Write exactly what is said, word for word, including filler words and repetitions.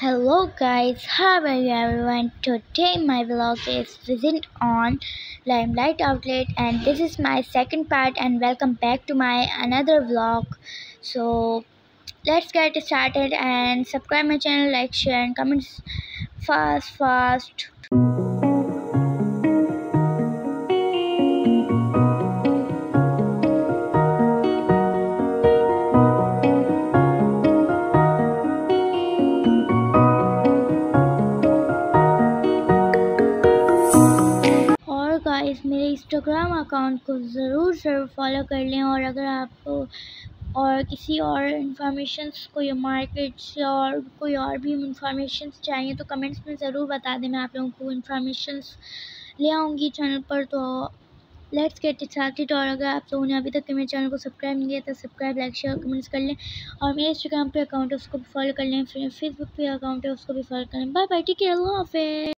Hello guys, how are you everyone? Today my vlog is visit on Limelight outlet and this is my second part and welcome back to my another vlog. So let's get started and subscribe my channel, like, share and comments fast fast. और guys मेरे Instagram account को ज़रूर ज़रूर follow कर लें। और अगर आपको और किसी और इन्फॉर्मेशंस को या मार्केट्स और कोई और भी इन्फॉर्मेशंस चाहिए तो कमेंट्स में ज़रूर बता दें, मैं आप लोगों को इन्फॉर्मेशंस ले आऊँगी चैनल पर। तो लेट्स गेट स्टार्टेड। और अगर आप लोगों ने अभी तक मेरे चैनल को सब्सक्राइब नहीं किया तो सब्सक्राइब, लाइक, शेयर, कमेंट्स कर लें। और मेरे इंस्टाग्राम पे अकाउंट है उसको भी फॉलो कर लें, फिर फेसबुक पे अकाउंट है उसको भी फॉलो कर लें। बाय बाय, टेक केयर, अल्लाह हाफ़िज़।